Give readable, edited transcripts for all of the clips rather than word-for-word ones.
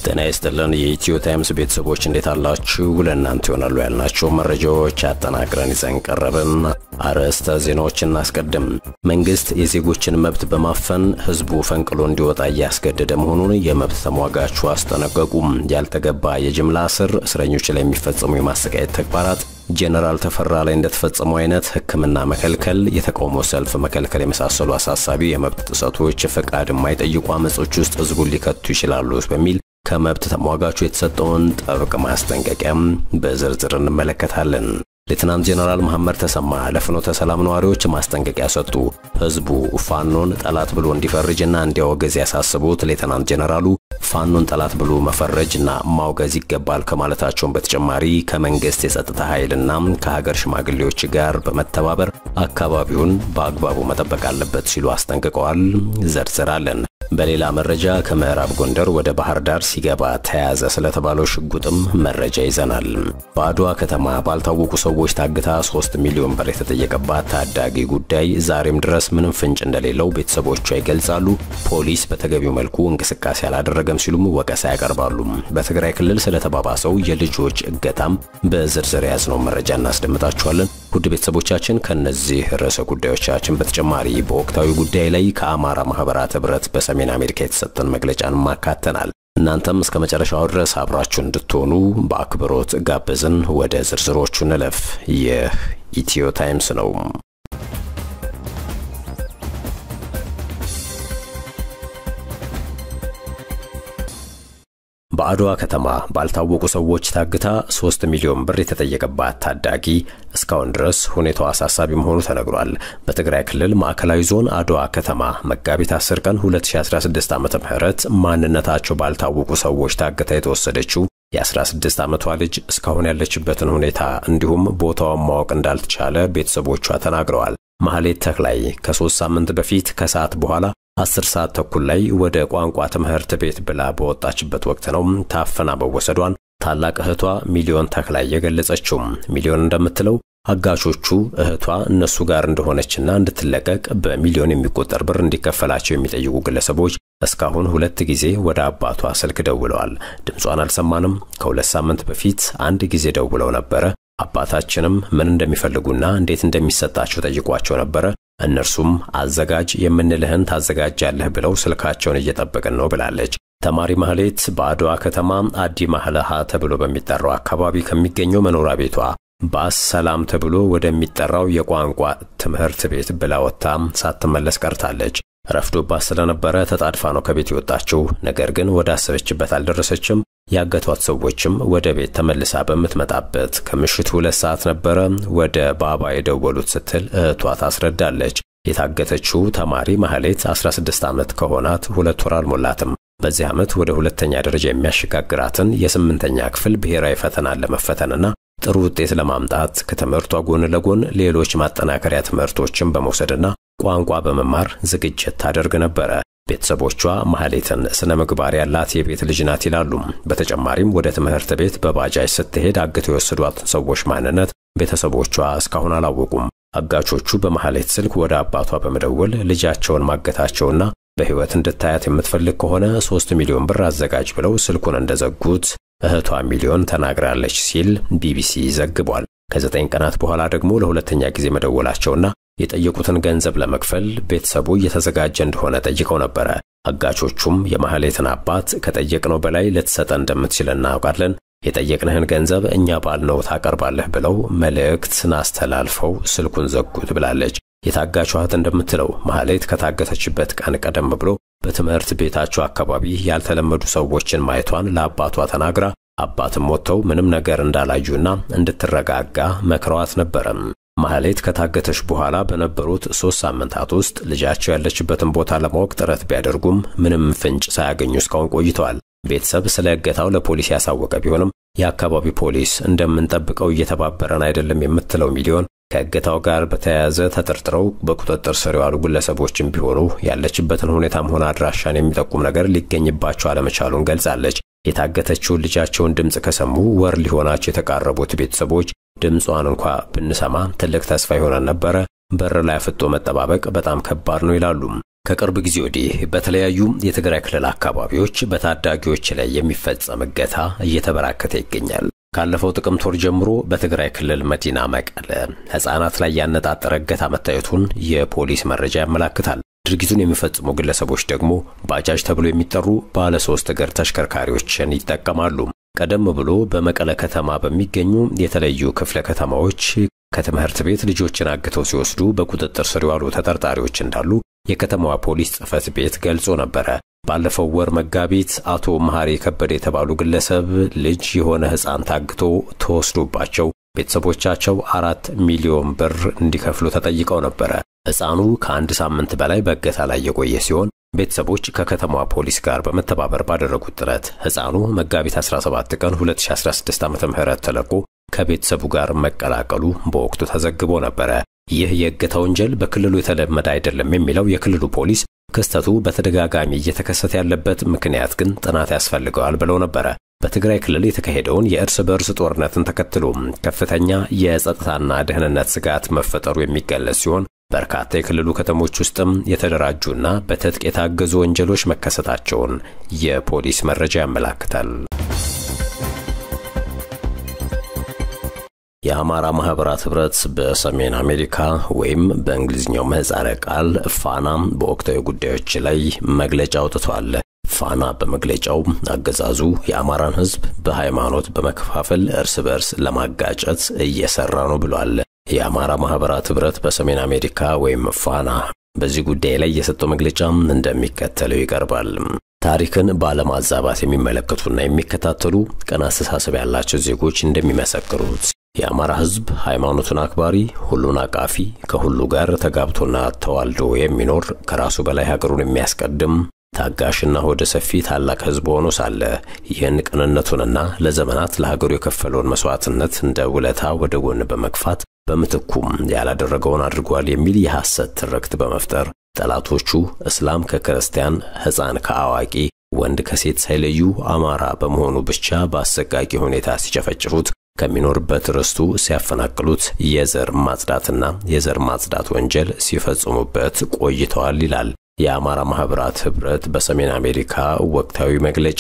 ጤና ይስጥልን የኢትዮ ታይምስ ቤተሰቦች እንዴት አላችሁ? ለእናንተ ይሆናሉ ያልናቸው መረጃዎች አጠናቅረን ይዘን ቀረብን። አርዕስተ ዜናዎችን እናስቀድም። መንግስት የዜጎችን መብት በማፈን ህዝቡ ፈንቅሎ እንዲወጣ እያስገደደ መሆኑን የመብት ተሟጋቹ አስጠነቀቁ። ያልተገባ የጅምላ እስር፣ እስረኞች ላይ የሚፈጸሙ የማሰቃየት ተግባራት፣ ጄኔራል ተፈራ ላይ እንደተፈጸመው አይነት ህክምና መከልከል፣ የተቃውሞ ሰልፍ መከልከል የመሳሰሉ አሳሳቢ የመብት ጥሰቶች ፈቃድ የማይጠይቁ አመጾች ውስጥ ህዝቡን ሊከቱ ይችላሉ በሚል ከመብት ተሟጋቹ የተሰጠውን ጥብቅ ማስጠንቀቂያም በዝርዝር እንመለከታለን። ሌተናንት ጄኔራል መሐመድ ተሰማ ለፍኖተ ሰላም ነዋሪዎች ማስጠንቀቂያ ሰጡ። ህዝቡ ፋኖን ጠላት ብሎ እንዲፈርጅና እንዲያወገዝ ያሳስቡት ሌተናንት ጄኔራሉ ፋኖን ጠላት ብሎ መፈረጅና ማውገዝ ይገባል ከማለታቸው በተጨማሪ ከመንግስት የጸጥታ ኃይልና ከሀገር ሽማግሌዎች ጋር በመተባበር አካባቢውን በአግባቡ መጠበቅ አለበት ሲሉ አስጠንቅቀዋል። ዘርዝራለን። በሌላ መረጃ ከምዕራብ ጎንደር ወደ ባህር ዳር ሲገባ ተያዘ ስለተባለው ሽጉጥም መረጃ ይዘናል። በአድዋ ከተማ ባልታወቁ ሰዎች ታግታ 3 ሚሊዮን ብር የተጠየቀባት ታዳጊ ጉዳይ ዛሬም ድረስ ምንም ፍንጭ እንደሌለው ቤተሰቦቿ ይገልጻሉ። ፖሊስ በተገቢው መልኩ እንቅስቃሴ አላደረገም ሲሉም ወቀሳ ያቀርባሉ። በትግራይ ክልል ስለተባባሰው የልጆች እገታም በዝርዝር ያዝነው መረጃ እናስደምጣችኋለን። ውድ ቤተሰቦቻችን ከነዚህ ርዕሰ ጉዳዮቻችን በተጨማሪ በወቅታዊ ጉዳይ ላይ ከአማራ ማህበራት ህብረት በሰሜን አሜሪካ የተሰጠን መግለጫን ማካተናል። እናንተም እስከ መጨረሻው ድረስ አብራችሁ እንድትሆኑ በአክብሮት ጋበዝን። ወደ ዝርዝሮቹ እንለፍ። ይህ ኢትዮ ታይምስ ነው። በአድዋ ከተማ ባልታወቁ ሰዎች ታግታ 3 ሚሊዮን ብር የተጠየቀባት ታዳጊ እስካሁን ድረስ ሁኔታው አሳሳቢ መሆኑ ተነግሯል። በትግራይ ክልል ማዕከላዊ ዞን አድዋ ከተማ መጋቢት 10 ቀን 2016 ዓ.ም ማንነታቸው ባልታወቁ ሰዎች ታግታ የተወሰደችው የ16 ዓመቷ ልጅ እስካሁን ያለችበትን ሁኔታ እንዲሁም ቦታውን ማወቅ እንዳልተቻለ ቤተሰቦቿ ተናግረዋል። ማህሌት ተክላይ ከ3 ሳምንት በፊት ከሰዓት በኋላ 10 ሰዓት ተኩል ላይ ወደ ቋንቋ ትምህርት ቤት ብላ በወጣችበት ወቅት ነው ታፈና በወሰዷን ታላቅ እህቷ ሚሊዮን ተክላይ የገለጸችው። ሚሊዮን እንደምትለው አጋቾቹ እህቷ እነሱ ጋር እንደሆነችና እንድትለቀቅ በሚሊዮን የሚቆጠር ብር እንዲከፈላቸው የሚጠይቁ ግለሰቦች እስካሁን 2 ጊዜ ወደ አባቷ ስልክ ደውለዋል። ድምጿን አልሰማንም። ከ2 ሳምንት በፊት 1 ጊዜ ደውለው ነበር። አባታችንም ምን እንደሚፈልጉና እንዴት እንደሚሰጣቸው ጠይቋቸው ነበር። እነርሱም አዘጋጅ የምንልህን ታዘጋጃለህ ብለው ስልካቸውን እየጠበቅን ነው ብላለች። ተማሪ ማህሌት በአድዋ ከተማ አዲ ማህለሃ ተብሎ በሚጠራው አካባቢ ከሚገኘው መኖሪያ ቤቷ ባስ ሰላም ተብሎ ወደሚጠራው የቋንቋ ትምህርት ቤት ብላ ወጣ ሳትመለስ ቀርታለች። ረፍዶባት ስለነበረ ተጣድፋ ነው ከቤት የወጣችው። ነገር ግን ወደ አሰበችበት አልደረሰችም። ያገቷት ሰዎችም ወደ ቤት ተመልሳ በመትመጣበት ከምሽቱ 2 ሰዓት ነበር ወደ ባባ የደወሉት ስትል እህቷ ታስረዳለች። የታገተችው ተማሪ ማህሌት 16 ዓመት ከሆናት 2 ወር አልሞላትም። በዚህ ዓመት ወደ 2ኛ ደረጃ የሚያሸጋግራትን የ8ኛ ክፍል ብሔራዊ ፈተናን ለመፈተንና ጥሩ ውጤት ለማምጣት ከትምህርቷ ጎን ለጎን ሌሎች ማጠናከሪያ ትምህርቶችን በመውሰድና ቋንቋ በመማር ዝግጅት ታደርግ ነበር። ቤተሰቦቿ ማህሌትን ስነ ምግባር ያላት የቤት ልጅ ናት ይላሉ። በተጨማሪም ወደ ትምህርት ቤት በባጃጅ ስትሄድ አግተው የወሰዷት ሰዎች ማንነት ቤተሰቦቿ እስካሁን አላወቁም። አጋቾቹ በማህሌት ስልክ ወደ አባቷ በመደወል ልጃቸውን ማገታቸውና በህይወት እንድታያት የምትፈልግ ከሆነ 3 ሚሊዮን ብር አዘጋጅ ብለው ስልኩን እንደዘጉት እህቷ ሚሊዮን ተናግራለች ሲል ቢቢሲ ዘግቧል። ከ9 ቀናት በኋላ ደግሞ ለሁለተኛ ጊዜ መደወላቸውና የጠየቁትን ገንዘብ ለመክፈል ቤተሰቡ እየተዘጋጀ እንደሆነ ጠይቀው ነበር። አጋቾቹም የማህሌትን አባት ከጠየቅነው በላይ ልትሰጠን እንደምትችል እናውቃለን፣ የጠየቅንህን ገንዘብ እኛ ባልነው ታቀርባለህ ብለው መልእክትን አስተላልፈው ስልኩን ዘጉት ብላለች። የታጋቿ እህት እንደምትለው ማህሌት ከታገተችበት ቀን ቀደም ብሎ በትምህርት ቤታቸው አካባቢ ያልተለመዱ ሰዎችን ማየቷን ለአባቷ ተናግራ አባትም ወጥተው ምንም ነገር እንዳላዩና እንድትረጋጋ መክረዋት ነበር። ማህሌት ከታገተች በኋላ በነበሩት 3 ሳምንታት ውስጥ ልጃቸው ያለችበትን ቦታ ለማወቅ ጥረት ቢያደርጉም ምንም ፍንጭ ሳያገኙ እስካሁን ቆይተዋል። ቤተሰብ ስለ እገታው ለፖሊስ ያሳወቀ ቢሆንም የአካባቢ ፖሊስ እንደምንጠብቀው እየተባበረን አይደለም የምትለው ሚሊዮን ከእገታው ጋር በተያያዘ ተጠርጥረው በቁጥጥር ስር ያሉ ግለሰቦችም ቢሆኑ ያለችበትን ሁኔታም ሆነ አድራሻን የሚጠቁም ነገር ሊገኝባቸው አለመቻሉን ገልጻለች። የታገተችው ልጃቸውን ድምጽ ከሰሙ ወር ሊሆናቸው የተቃረቡት ቤተሰቦች ድምጿን እንኳን ብንሰማ ትልቅ ተስፋ ይሆነን ነበር፣ በር ላይ አፍጦ መጠባበቅ በጣም ከባድ ነው ይላሉ። ከቅርብ ጊዜ ወዲህ በተለያዩ የትግራይ ክልል አካባቢዎች በታዳጊዎች ላይ የሚፈጸም እገታ እየተበራከተ ይገኛል። ካለፈው ጥቅምት ወር ጀምሮ በትግራይ ክልል መዲና መቀለ ህፃናት ላይ ያነጣጠረ እገታ መታየቱን የፖሊስ መረጃ ያመለክታል። ድርጊቱን የሚፈጽሙ ግለሰቦች ደግሞ ባጃጅ ተብሎ የሚጠሩ ባለ 3 እግር ተሽከርካሪዎችን ይጠቀማሉ። ቀደም ብሎ በመቀለ ከተማ በሚገኙ የተለያዩ ክፍለ ከተማዎች ከትምህርት ቤት ልጆችን አግተው ሲወስዱ በቁጥጥር ስር ያሉ ተጠርጣሪዎች እንዳሉ የከተማዋ ፖሊስ ጽፈት ቤት ገልጾ ነበር። ባለፈው ወር መጋቢት አቶ መሐሪ ከበደ የተባሉ ግለሰብ ልጅ የሆነ ህፃን ታግቶ ተወስዶባቸው ቤተሰቦቻቸው 4 ሚሊዮን ብር እንዲከፍሉ ተጠይቀው ነበር። ህፃኑ ከአንድ ሳምንት በላይ በእገታ ላይ የቆየ ሲሆን ቤተሰቦች ከከተማዋ ፖሊስ ጋር በመተባበር ባደረጉት ጥረት ህፃኑ መጋቢት 17 ቀን 2016 ዓ.ም ተለቆ ከቤተሰቡ ጋር መቀላቀሉ በወቅቱ ተዘግቦ ነበር። ይህ የእገታ ወንጀል በክልሉ የተለመደ አይደለም የሚለው የክልሉ ፖሊስ ክስተቱ በተደጋጋሚ እየተከሰተ ያለበት ምክንያት ግን ጥናት ያስፈልገዋል ብለው ነበር። በትግራይ ክልል የተካሄደውን የእርስ በርስ ጦርነትን ተከትሎ ከፍተኛ የጸጥታና ደህንነት ስጋት መፈጠሩ የሚገለጽ ሲሆን በርካታ የክልሉ ከተሞች ውስጥም የተደራጁና በትጥቅ የታገዙ ወንጀሎች መከሰታቸውን የፖሊስ መረጃ ያመለክታል። የአማራ ማህበራት ህብረት በሰሜን አሜሪካ ወይም በእንግሊዝኛው ምህጻረ ቃል ፋና በወቅታዊ ጉዳዮች ላይ መግለጫ አውጥቷል። ፋና በመግለጫው አገዛዙ የአማራን ህዝብ በሃይማኖት በመከፋፈል እርስ በርስ ለማጋጨት እየሰራ ነው ብሏል። የአማራ ማህበራት ህብረት በሰሜን አሜሪካ ወይም ፋና በዚህ ጉዳይ ላይ የሰጠው መግለጫ እንደሚከተለው ይቀርባል። ታሪክን ባለማዛባት የሚመለከቱና የሚከታተሉ ቀና አስተሳሰብ ያላቸው ዜጎች እንደሚመሰክሩት የአማራ ህዝብ ሃይማኖቱን አክባሪ፣ ሁሉን አቃፊ፣ ከሁሉ ጋር ተጋብቶና ተዋልዶ የሚኖር ከራሱ በላይ ሀገሩን የሚያስቀድም ታጋሽና ሆደ ሰፊ ታላቅ ህዝብ ሆኖ ሳለ ይህን ቅንነቱንና ለዘመናት ለሀገሩ የከፈለውን መስዋዕትነት እንደ ውለታ ወደ ጎን በመግፋት በመተኩም ያላደረገውን አድርጓል የሚል የሐሰት ትርክት በመፍጠር ጠላቶቹ እስላም ከክርስቲያን፣ ህፃን ከአዋቂ፣ ወንድ ከሴት ሳይለዩ አማራ በመሆኑ ብቻ በአሰቃቂ ሁኔታ ሲጨፈጭፉት ከሚኖርበት ርስቱ ሲያፈናቅሉት የዘር ማጽዳትና የዘር ማጽዳት ወንጀል ሲፈጽሙበት ቆይተዋል ይላል የአማራ ማህበራት ህብረት በሰሜን አሜሪካ ወቅታዊ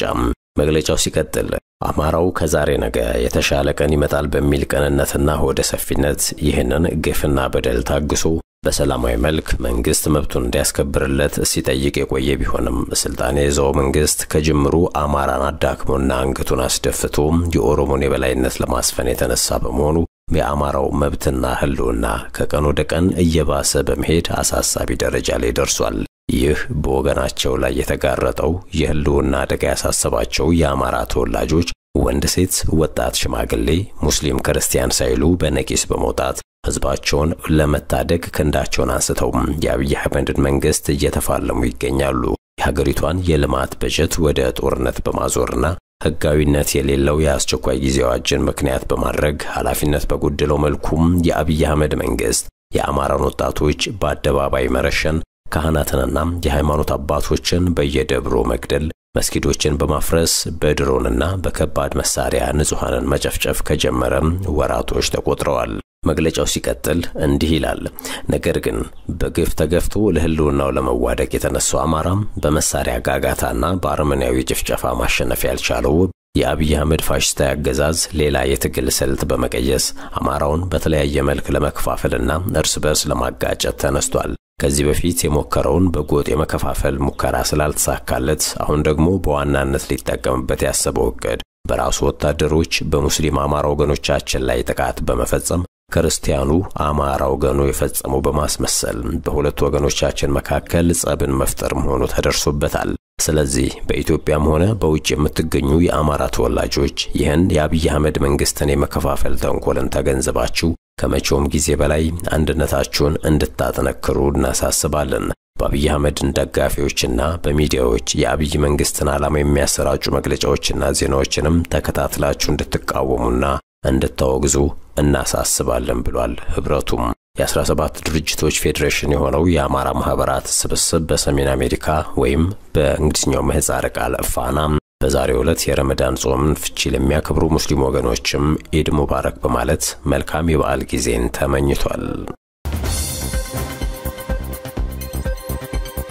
መግለጫው ሲቀጥል አማራው ከዛሬ ነገ የተሻለ ቀን ይመጣል በሚል ቀንነትና ሆደ ሰፊነት ይህንን ግፍና በደል ታግሶ በሰላማዊ መልክ መንግስት መብቱን እንዲያስከብርለት ሲጠይቅ የቆየ ቢሆንም ስልጣን የያዘው መንግስት ከጅምሩ አማራን አዳክሞና አንገቱን አስደፍቶ የኦሮሞን የበላይነት ለማስፈን የተነሳ በመሆኑ የአማራው መብትና ህልውና ከቀን ወደ ቀን እየባሰ በመሄድ አሳሳቢ ደረጃ ላይ ደርሷል። ይህ በወገናቸው ላይ የተጋረጠው የህልውና አደጋ ያሳሰባቸው የአማራ ተወላጆች ወንድ፣ ሴት፣ ወጣት፣ ሽማግሌ፣ ሙስሊም፣ ክርስቲያን ሳይሉ በነቂስ በመውጣት ህዝባቸውን ለመታደግ ክንዳቸውን አንስተው የአብይ አህመድን መንግስት እየተፋለሙ ይገኛሉ። የሀገሪቷን የልማት በጀት ወደ ጦርነት በማዞርና ህጋዊነት የሌለው የአስቸኳይ ጊዜ አዋጅን ምክንያት በማድረግ ኃላፊነት በጎደለው መልኩም የአብይ አህመድ መንግስት የአማራን ወጣቶች በአደባባይ መረሸን፣ ካህናትንና የሃይማኖት አባቶችን በየደብሮ መግደል፣ መስጊዶችን በማፍረስ በድሮንና በከባድ መሳሪያ ንጹሃንን መጨፍጨፍ ከጀመረ ወራቶች ተቆጥረዋል። መግለጫው ሲቀጥል እንዲህ ይላል። ነገር ግን በግፍ ተገፍቶ ለህልውናው ለመዋደቅ የተነሳው አማራ በመሳሪያ ጋጋታና በአርመናዊ ጭፍጨፋ ማሸነፍ ያልቻለው የአብይ አህመድ ፋሽስታዊ አገዛዝ ሌላ የትግል ስልት በመቀየስ አማራውን በተለያየ መልክ ለመከፋፈልና እርስ በርስ ለማጋጨት ተነስቷል። ከዚህ በፊት የሞከረውን በጎጥ የመከፋፈል ሙከራ ስላልተሳካለት አሁን ደግሞ በዋናነት ሊጠቀምበት ያሰበው እቅድ በራሱ ወታደሮች በሙስሊም አማራ ወገኖቻችን ላይ ጥቃት በመፈጸም ክርስቲያኑ አማራ ወገኑ የፈጸመው በማስመሰል በሁለት ወገኖቻችን መካከል ጸብን መፍጠር መሆኑ ተደርሶበታል። ስለዚህ በኢትዮጵያም ሆነ በውጭ የምትገኙ የአማራ ተወላጆች ይህን የአብይ አህመድ መንግስትን የመከፋፈል ተንኮልን ተገንዝባችሁ ከመቼውም ጊዜ በላይ አንድነታችሁን እንድታጠነክሩ እናሳስባለን። በአብይ አህመድ ደጋፊዎችና በሚዲያዎች የአብይ መንግስትን ዓላማ የሚያሰራጩ መግለጫዎችና ዜናዎችንም ተከታትላችሁ እንድትቃወሙና እንድታወግዙ እናሳስባለን ብሏል። ህብረቱም የ17 ድርጅቶች ፌዴሬሽን የሆነው የአማራ ማህበራት ስብስብ በሰሜን አሜሪካ ወይም በእንግሊዝኛው ምህጻረ ቃል ፋና በዛሬው ዕለት የረመዳን ጾምን ፍቺ ለሚያከብሩ ሙስሊም ወገኖችም ኢድ ሙባረክ በማለት መልካም የበዓል ጊዜን ተመኝቷል።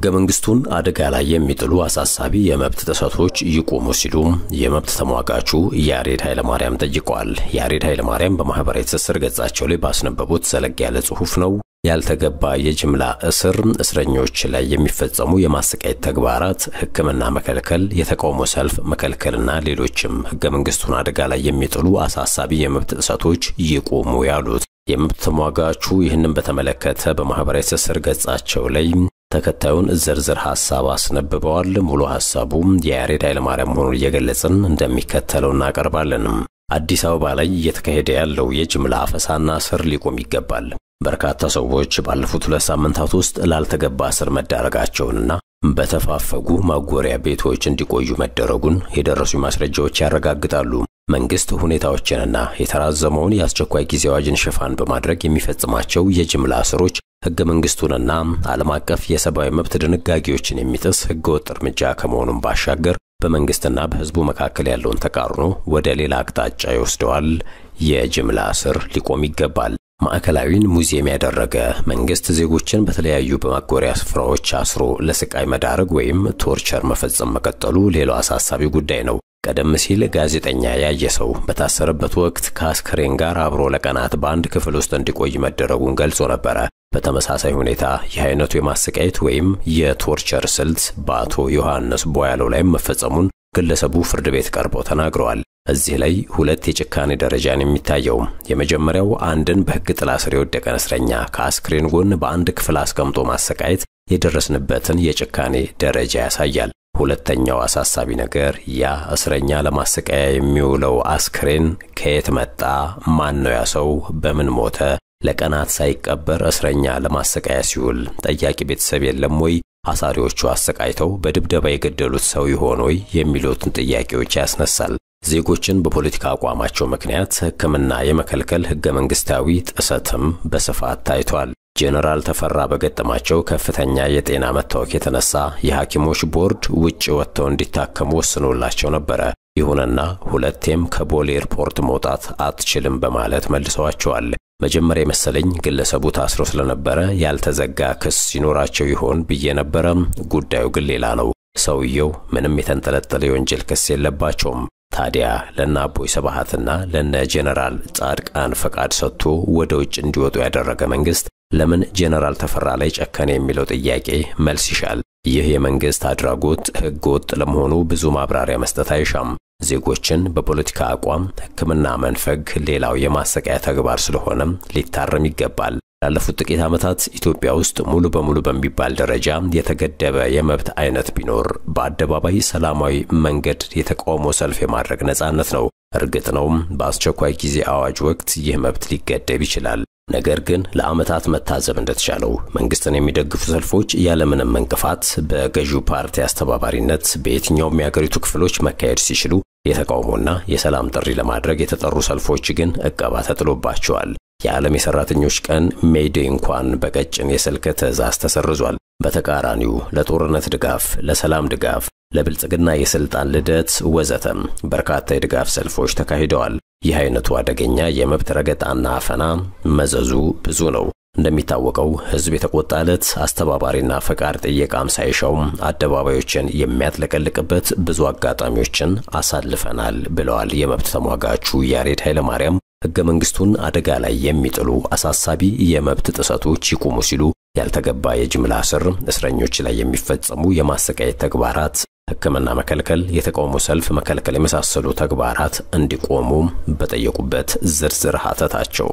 ሕገ መንግስቱን አደጋ ላይ የሚጥሉ አሳሳቢ የመብት ጥሰቶች ይቆሙ ሲሉ የመብት ተሟጋቹ ያሬድ ኃይለማርያም ጠይቀዋል። ያሬድ ኃይለማርያም በማህበራዊ ትስስር ገጻቸው ላይ ባስነበቡት ዘለግ ያለ ጽሑፍ ነው ያልተገባ የጅምላ እስር፣ እስረኞች ላይ የሚፈጸሙ የማሰቃየት ተግባራት፣ ሕክምና መከልከል፣ የተቃውሞ ሰልፍ መከልከልና ሌሎችም ሕገ መንግስቱን አደጋ ላይ የሚጥሉ አሳሳቢ የመብት ጥሰቶች ይቆሙ ያሉት። የመብት ተሟጋቹ ይህንን በተመለከተ በማህበራዊ ትስስር ገጻቸው ላይ ተከታዩን ዝርዝር ሐሳብ አስነብበዋል። ሙሉ ሐሳቡም የያሬድ ኃይለማርያም መሆኑን እየገለጽን እንደሚከተለው እናቀርባለን። አዲስ አበባ ላይ እየተካሄደ ያለው የጅምላ አፈሳና እስር ሊቆም ይገባል። በርካታ ሰዎች ባለፉት 2 ሳምንታት ውስጥ ላልተገባ እስር መዳረጋቸውንና በተፋፈጉ ማጎሪያ ቤቶች እንዲቆዩ መደረጉን የደረሱ ማስረጃዎች ያረጋግጣሉ። መንግስት ሁኔታዎችንና የተራዘመውን የአስቸኳይ ጊዜ አዋጅን ሽፋን በማድረግ የሚፈጽማቸው የጅምላ እስሮች ሕገ መንግስቱንና ዓለም አቀፍ የሰብአዊ መብት ድንጋጌዎችን የሚጥስ ሕገወጥ እርምጃ ከመሆኑም ባሻገር በመንግስትና በህዝቡ መካከል ያለውን ተቃርኖ ወደ ሌላ አቅጣጫ ይወስደዋል። የጅምላ እስር ሊቆም ይገባል። ማዕከላዊን ሙዚየም ያደረገ መንግስት ዜጎችን በተለያዩ በማጎሪያ ስፍራዎች አስሮ ለስቃይ መዳረግ ወይም ቶርቸር መፈጸም መቀጠሉ ሌላው አሳሳቢ ጉዳይ ነው። ቀደም ሲል ጋዜጠኛ ያየሰው በታሰረበት ወቅት ከአስከሬን ጋር አብሮ ለቀናት በአንድ ክፍል ውስጥ እንዲቆይ መደረጉን ገልጾ ነበር። በተመሳሳይ ሁኔታ ይህ አይነቱ የማሰቃየት ወይም የቶርቸር ስልት በአቶ ዮሐንስ ቦያለው ላይ መፈጸሙን ግለሰቡ ፍርድ ቤት ቀርበው ተናግረዋል። እዚህ ላይ 2 የጭካኔ ደረጃን የሚታየው የመጀመሪያው አንድን በሕግ ጥላ ስር የወደቀን እስረኛ ከአስክሬን ጎን በአንድ ክፍል አስቀምጦ ማሰቃየት የደረስንበትን የጭካኔ ደረጃ ያሳያል። ሁለተኛው አሳሳቢ ነገር ያ እስረኛ ለማሰቃያ የሚውለው አስክሬን ከየት መጣ፣ ማን ነው ያ ሰው፣ በምን ሞተ፣ ለቀናት ሳይቀበር እስረኛ ለማሰቃያ ሲውል ጠያቂ ቤተሰብ የለም ወይ፣ አሳሪዎቹ አሰቃይተው በድብደባ የገደሉት ሰው ይሆን ወይ የሚሉትን ጥያቄዎች ያስነሳል። ዜጎችን በፖለቲካ አቋማቸው ምክንያት ሕክምና የመከልከል ሕገ መንግስታዊ ጥሰትም በስፋት ታይቷል። ጄኔራል ተፈራ በገጠማቸው ከፍተኛ የጤና መታወክ የተነሳ የሐኪሞች ቦርድ ውጪ ወጥተው እንዲታከሙ ወስኖላቸው ነበር። ይሁንና 2ቴም ከቦሌ ኤርፖርት መውጣት አትችልም በማለት መልሰዋቸዋል። መጀመሪያ መሰለኝ ግለሰቡ ታስሮ ስለነበረ ያልተዘጋ ክስ ሲኖራቸው ይሆን ብዬ ነበር። ጉዳዩ ግን ሌላ ነው። ሰውየው ምንም የተንጠለጠለ የወንጀል ክስ የለባቸውም። ታዲያ ለና አቦይ ሰባሃትና ለነ ጄኔራል ጻድቃን ፈቃድ ሰጥቶ ወደ ውጭ እንዲወጡ ያደረገ መንግስት ለምን ጄኔራል ተፈራ ላይ ጨከነ የሚለው ጥያቄ መልስ ይሻል። ይህ የመንግስት አድራጎት ሕገወጥ ለመሆኑ ብዙ ማብራሪያ መስጠት አይሻም። ዜጎችን በፖለቲካ አቋም ሕክምና መንፈግ ሌላው የማሰቃያ ተግባር ስለሆነም ሊታረም ይገባል። ላለፉት ጥቂት ዓመታት ኢትዮጵያ ውስጥ ሙሉ በሙሉ በሚባል ደረጃ የተገደበ የመብት አይነት ቢኖር በአደባባይ ሰላማዊ መንገድ የተቃውሞ ሰልፍ የማድረግ ነጻነት ነው። እርግጥ ነው በአስቸኳይ ጊዜ አዋጅ ወቅት ይህ መብት ሊገደብ ይችላል። ነገር ግን ለዓመታት መታዘብ እንደተቻለው መንግስትን የሚደግፉ ሰልፎች ያለምንም እንቅፋት በገዢው ፓርቲ አስተባባሪነት በየትኛውም የሀገሪቱ ክፍሎች መካሄድ ሲችሉ የተቃውሞና የሰላም ጥሪ ለማድረግ የተጠሩ ሰልፎች ግን እቀባ ተጥሎባቸዋል። የዓለም የሰራተኞች ቀን ሜይዴይ እንኳን በቀጭን የስልክ ትዕዛዝ ተሰርዟል። በተቃራኒው ለጦርነት ድጋፍ፣ ለሰላም ድጋፍ፣ ለብልጽግና የስልጣን ልደት ወዘተ በርካታ የድጋፍ ሰልፎች ተካሂደዋል። ይህ አይነቱ አደገኛ የመብት ረገጣና አፈና መዘዙ ብዙ ነው። እንደሚታወቀው ህዝብ የተቆጣለት አስተባባሪና ፈቃድ ጥየቃም ሳይሻው አደባባዮችን የሚያጥለቀልቅበት ብዙ አጋጣሚዎችን አሳልፈናል ብለዋል የመብት ተሟጋቹ ያሬድ ኃይለማርያም። ሕገ መንግስቱን አደጋ ላይ የሚጥሉ አሳሳቢ የመብት ጥሰቶች ይቆሙ ሲሉ ያልተገባ የጅምላ እስር፣ እስረኞች ላይ የሚፈጸሙ የማሰቃየት ተግባራት፣ ሕክምና መከልከል፣ የተቃውሞ ሰልፍ መከልከል የመሳሰሉ ተግባራት እንዲቆሙ በጠየቁበት ዝርዝር ሀተታቸው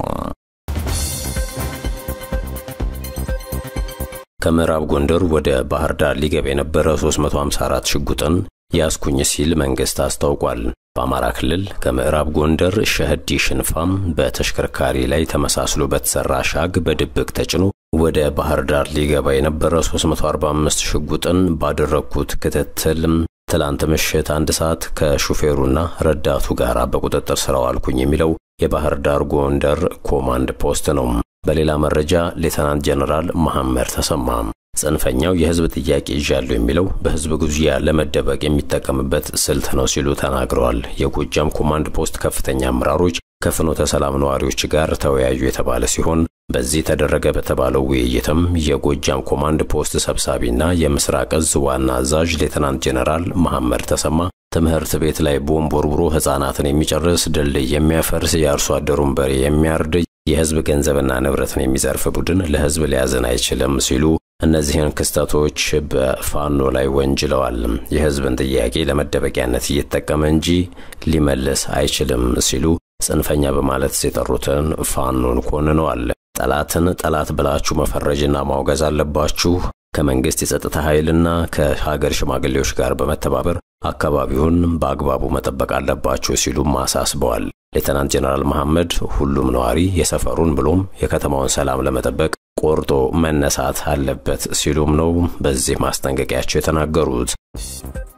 ከምዕራብ ጎንደር ወደ ባህር ዳር ሊገባ የነበረ 354 ሽጉጥን ያስኩኝ ሲል መንግስት አስታውቋል። በአማራ ክልል ከምዕራብ ጎንደር ሸህዲ ሽንፋም በተሽከርካሪ ላይ ተመሳስሎ በተሰራ ሻግ በድብቅ ተጭኖ ወደ ባህር ዳር ሊገባ የነበረ 345 ሽጉጥን ባደረኩት ክትትል ትላንት ምሽት 1 ሰዓት ከሹፌሩና ረዳቱ ጋር በቁጥጥር ስር አዋልኩኝ የሚለው የባህር ዳር ጎንደር ኮማንድ ፖስት ነው። በሌላ መረጃ ሌተናንት ጀነራል መሐመድ ተሰማ ጽንፈኛው የህዝብ ጥያቄ ይዣለው የሚለው በህዝብ ጉያ ለመደበቅ የሚጠቀምበት ስልት ነው ሲሉ ተናግረዋል። የጎጃም ኮማንድ ፖስት ከፍተኛ አመራሮች ከፍኖተ ሰላም ነዋሪዎች ጋር ተወያዩ የተባለ ሲሆን በዚህ ተደረገ በተባለው ውይይትም የጎጃም ኮማንድ ፖስት ሰብሳቢና የምስራቅ እዝ ዋና አዛዥ ሌተናንት ጄኔራል መሐመድ ተሰማ ትምህርት ቤት ላይ ቦምብ ወርውሮ ህፃናትን የሚጨርስ ድልድይ የሚያፈርስ የአርሶ አደሩን በሬ የሚያርድ የህዝብ ገንዘብና ንብረትን የሚዘርፍ ቡድን ለህዝብ ሊያዝን አይችልም ሲሉ እነዚህን ክስተቶች በፋኖ ላይ ወንጅለዋል። የህዝብን ጥያቄ ለመደበቂያነት እየተጠቀመ እንጂ ሊመልስ አይችልም ሲሉ ጽንፈኛ በማለት የጠሩትን ፋኖን ኮንነዋል። ጠላትን ጠላት ብላችሁ መፈረጅና ማውገዝ አለባችሁ። ከመንግስት የጸጥታ ኃይልና ከሀገር ሽማግሌዎች ጋር በመተባበር አካባቢውን በአግባቡ መጠበቅ አለባችሁ ሲሉም አሳስበዋል። ሌተናንት ጄኔራል መሐመድ ሁሉም ነዋሪ የሰፈሩን ብሎም የከተማውን ሰላም ለመጠበቅ ቆርጦ መነሳት አለበት ሲሉም ነው በዚህ ማስጠንቀቂያቸው የተናገሩት።